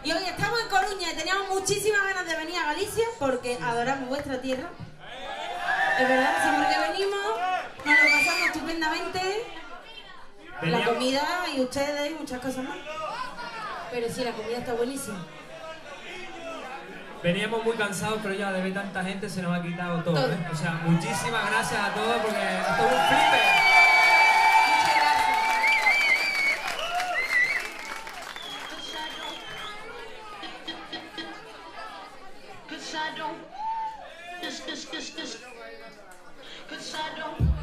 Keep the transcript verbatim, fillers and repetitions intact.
Y hoy estamos en Coruña y teníamos muchísimas ganas de venir a Galicia porque adoramos vuestra tierra. Es verdad, siempre que venimos nos lo pasamos estupendamente. La comida y ustedes y muchas cosas más. Pero sí, la comida está buenísima. Veníamos muy cansados, pero ya de ver tanta gente se nos ha quitado todo, todo. ¿eh? O sea, muchísimas gracias a todos porque esto es un flipe. Muchas gracias. Cause I don't, cause, cause, cause, cause, cause I don't